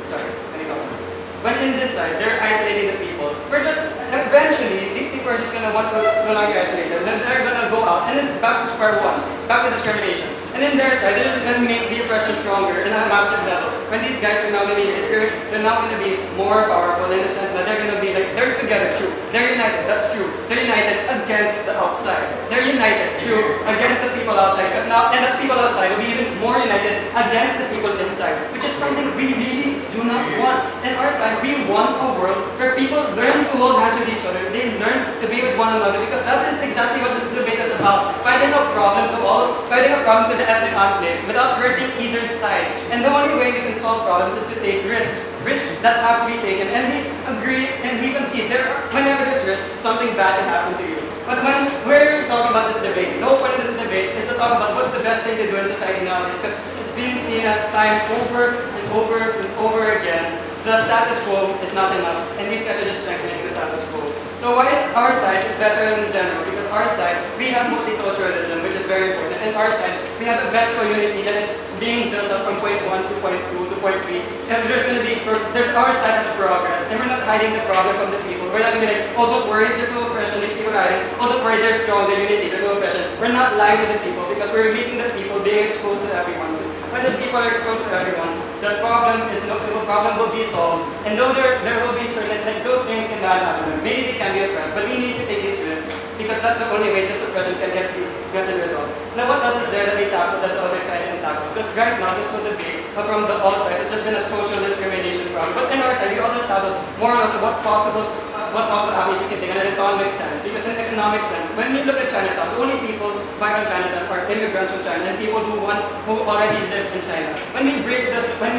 when in this side, they're isolating the people. Eventually, these people are just going to want to no longer isolate them. Then they're going to go out, and then it's back to square one, back to discrimination. And in their side, they're just going to make the oppression stronger in a massive level. When these guys are now going to be discriminated, they're now going to be more powerful in the sense that they're going to be like, they're together, true. They're united, that's true. They're united against the outside. They're united, true, against the people outside. Because now, and the people outside will be even more united against the people inside, which is something we really do not want. And our side, we want a world where people learn to hold hands with each other. They learn to be with one another because that is exactly what this debate is about. Finding a problem to all, finding a problem to the ethnic enclaves without hurting either side. And the only way we can solve problems is to take risks. Risks that have to be taken. And we agree and we can see whenever there's risks, something bad can happen to you. But when we're talking about this debate, the whole point of this debate is to talk about what's the best thing to do in society nowadays. Because it's being seen as time over and over and over again. The status quo is not enough, and these guys are just strengthening the status quo. So why our side is better than general? Because our side, we have multiculturalism, which is very important. And our side, we have eventual unity that is being built up from point 1 to point 2 to point 3. And there's going to be, there's our side as progress. And we're not hiding the problem from the people. We're not going to be like, oh, don't worry, there's no oppression, these people are hiding. Oh, don't worry, they're strong, they're unity, there's no oppression. We're not lying to the people because we're making the people being exposed to everyone. When the people are exposed to everyone, the problem will be solved. And though there will be certain, like, though things can bad happen, maybe they can be oppressed, but we need to take these risks because that's the only way this oppression can get rid of. Now, what else is there that we tackled that the other side didn't tackle? Because right now, this whole debate from the all sides has just been a social discrimination problem. But in our side, we also tackled more or less of what possible avenues you can take in an economic sense. Because in economic sense, when you look at Chinatown, the only people buy from Chinatown are immigrants from China and people who already live in China. When we break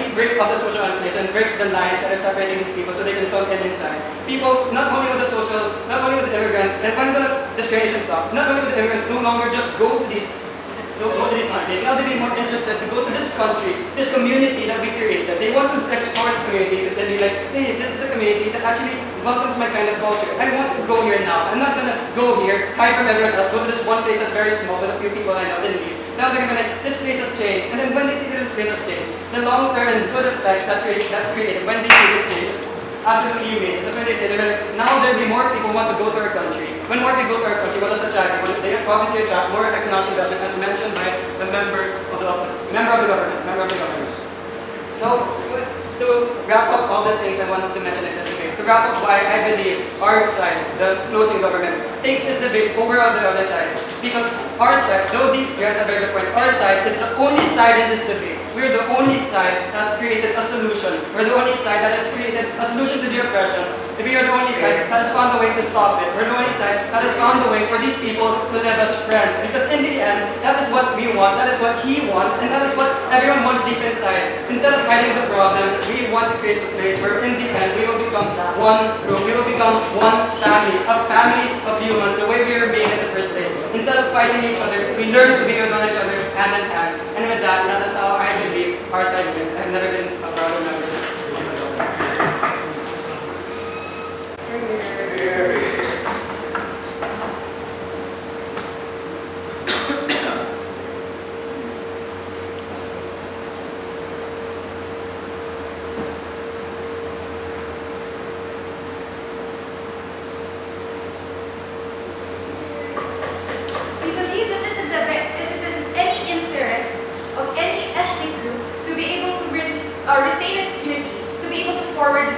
up the social enclaves and break the lines that are separating these people so they can come in inside, people, not only with the immigrants, and when the discrimination stops, not only with the immigrants no longer just go to these countries. Now they'll be more interested to go to this country, this community that we created. They want to explore this community and be like, hey, this is the community that actually welcomes my kind of culture. I want to go here now. I'm not going to go here, hide from everyone else, go to this one place that's very small with a few people I know, then leave. Now they're going to be like, this place has changed. And then when they see that this place has changed, the long-term and good effects that's created when they see this change is absolutely amazing. That's when they say, now there'll be more people who want to go to our country. When more people go to our country, what does attract people? They obviously attract more economic investment, as mentioned by the member of the government. So, to wrap up all the things I wanted to mention in this debate, to wrap up why I believe our side, the closing government, takes this debate over on the other side. Because our side, though these guys have very good points, our side is the only side in this debate. We're the only side that has created a solution. We're the only side that has created a solution to the oppression. We are the only side that has found a way to stop it. We're the only side that has found a way for these people to live as friends. Because in the end, that is what we want, that is what he wants, and that is what everyone wants deep inside. Instead of hiding the problem, we want to create a place where in the end, we will become one group, we will become one family, a family of humans, the way we were made in the first place. Instead of fighting each other, we learn to be with one another hand in hand. And with that, that is how I believe our side wins. I've never been a proud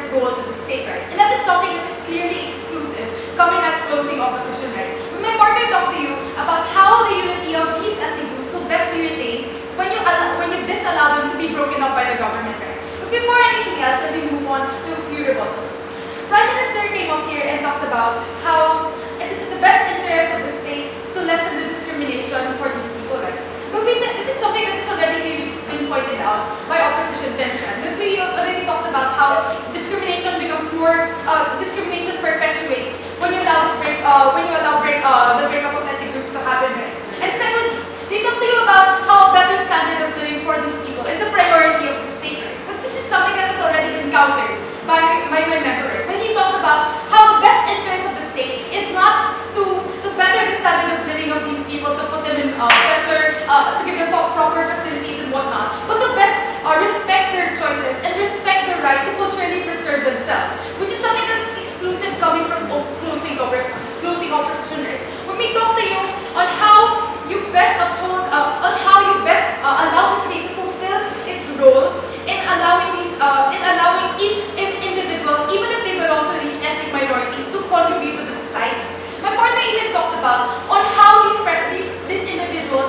goal to the state, right? And that is something that is clearly exclusive coming at closing opposition, right? When my partner talked to you about how the unity of these ethnic groups will best be retained when you disallow them to be broken up by the government, right? But before anything else, let me move on to a few rebuttals. Prime Minister came up here and talked about how it is in the best interest of the state to lessen the discrimination for these people, right? But it is something that is already clearly been pointed out by opposition tension. But we already talked about how discrimination becomes more, discrimination perpetuates when you allow the breakup of ethnic groups to happen, right? And secondly, they talked to you about how a better standard of living for these people is a priority of the state, right? But this is something that has already been countered by my member, right? When he talked about how the best interest of the state is not to better the standard of living of these people, to put them in to give them proper facilities and whatnot, but to best respect their choices and respect their right to culturally preserve themselves, which is something that's exclusive coming from closing opposition, right? When we talk to you on how you best uphold, on how you best allow the state to fulfill its role in allowing each individual, even if they belong to these ethnic minorities, to contribute to the society. My partner even talked about on how these individuals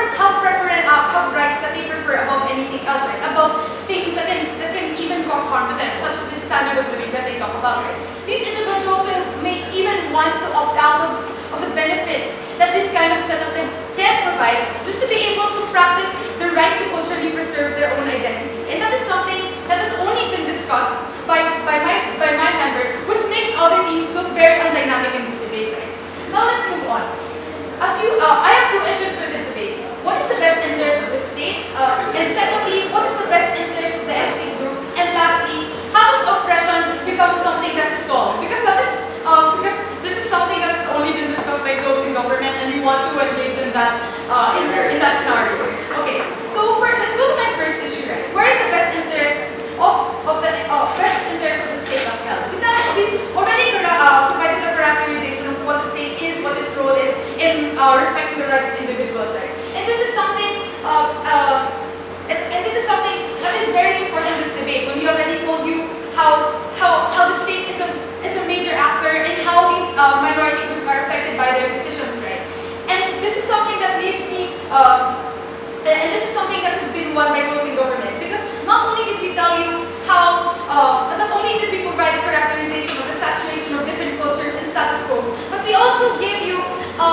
have rights that they prefer above anything else, right? Above things that can even cause harm to them, such as the standard of living that they talk about, right? These individuals may even want to opt out of the benefits that this kind of setup can provide, just to be able to practice the right to culturally preserve their own identity. And that is something that has only been discussed by my member, which makes other teams look very undynamic in this debate, right? Now let's move on. I have two issues with this debate. What is the best interest of the state? And secondly, what is the best interest of the ethnic group? And lastly, how does oppression become something that is solved? Because this is something that has only been discussed by closing government, and we want to engage in that in that scenario. Okay, so let's go to my first issue, right? Where is the best interest of the state upheld? We've already provided the characterization of what the state is, what its role is in respecting the rights of individuals, right? And this is something that is very important in this debate. When we already told you how the state is a major actor and how these minority groups are affected by their decisions, right? And this is something that leads me. And this is something that has been won by closing government, because not only did we tell you not only did we provide the characterization of the saturation of different cultures and status quo, but we also gave you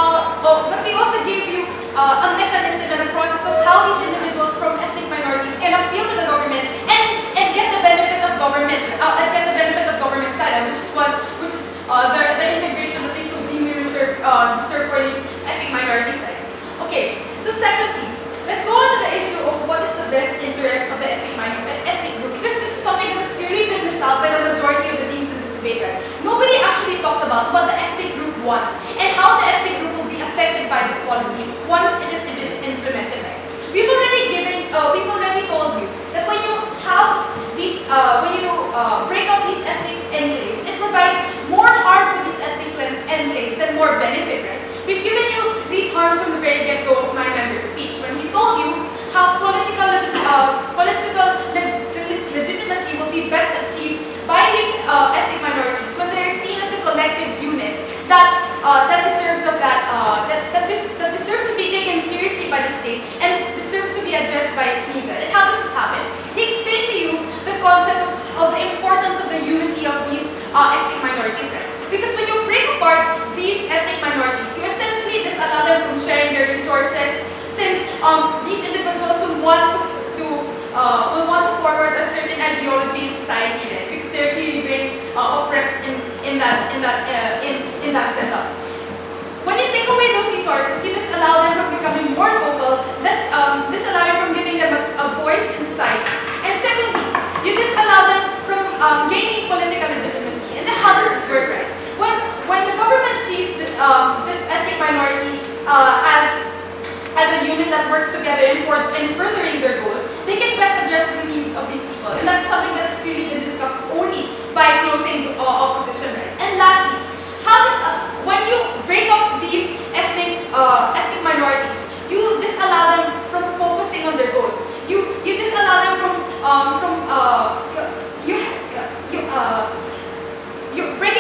a mechanism and a process of how these individuals from ethnic minorities can appeal to the government and get the benefit of government side, which is the integration that they so deeply reserve for these ethnic minorities. Okay, so secondly, let's go on to the issue of what is the best interest of the ethnic group, because this is something that has clearly been missed out by the majority of the teams in this debate, right? Nobody actually talked about what the ethnic group wants and how the ethnic group will be affected by this policy once it is implemented, right? We've already told you that when you have these, break up these ethnic enclaves, it provides more harm for these ethnic enclaves than more benefit, right? We've given you these harms from the very get-go of my member's speech when he told you how political legitimacy will be best achieved by these ethnic minorities when they are seen as a collective unit that deserves to be taken seriously by the state and deserves to be addressed by its needs. And how does this happen? He explained to you the concept of the importance of the unity of these ethnic minorities, right? Because when you break apart these ethnic minorities, you essentially disallow them from sharing their resources, since these individuals will want to forward a certain ideology in society, right? Because they're clearly very oppressed in that setup. When you take away those resources, you disallow them from becoming more vocal, disallow them from giving them a voice in society. And secondly, you disallow them from gaining political legitimacy. And then how does this work, right? When the government sees this ethnic minority as a unit that works together in furthering their goals, they can best address the needs of these people. And that's something that has clearly been discussed only by closing opposition, right? And lastly, when you break up these ethnic minorities, you disallow them from focusing on their goals. You disallow them from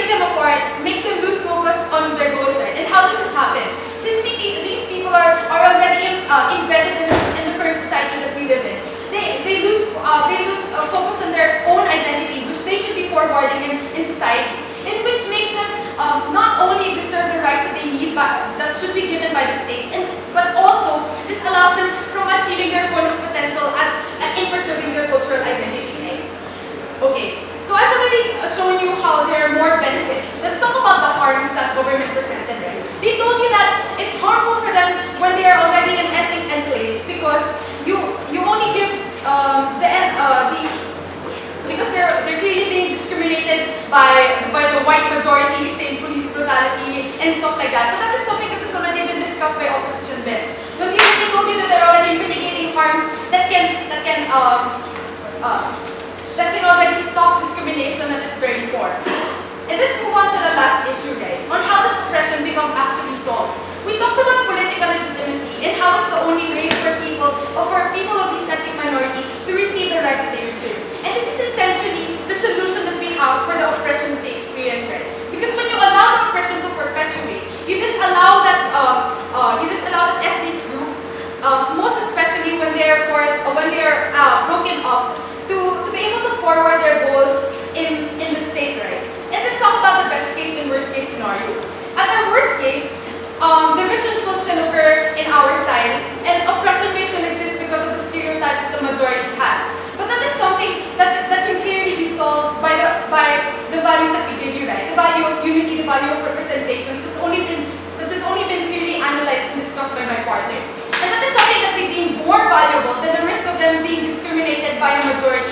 breaking them apart makes them lose focus on their goals, right? And how does this happen? Since these people are already embedded in the current society that we live in, they lose focus on their own identity, which they should be forwarding in society, and which makes them not only deserve the rights that they need, but that should be given by the state, but also this allows them from achieving their fullest potential in preserving their cultural identity. Right? Okay, so I've already shown you how there are more benefits. Let's talk about the harms that government presented. Right? They told you that it's harmful for them when they are already in ethnic enclaves because you only give these, because they're clearly being discriminated by the white majority, saying police brutality and stuff like that. But that is something that has already been discussed by opposition bench. When people told you that they're already mitigating harms that can already stop discrimination at its very core. And let's move on to the last issue, right? On how does oppression become actually solved? We talked about political legitimacy and how it's the only way for people of these ethnic minority to receive the rights that they deserve. And this is essentially the solution that we have for the oppression that they experience, right? Because when you allow the oppression to perpetuate, you disallow that ethnic group, most especially when they are broken up, to be able to forward their goals in the state, right? And let's talk about the best case and worst case scenario. At the worst case, divisions will still occur in our side, and oppression may still exist because of the stereotypes that the majority has. But that is something that can clearly be solved by the values that we give you, right? The value of unity, the value of representation. That has only been clearly analyzed and discussed by my partner. And that is something that we deem more valuable than the risk of them being discriminated by a majority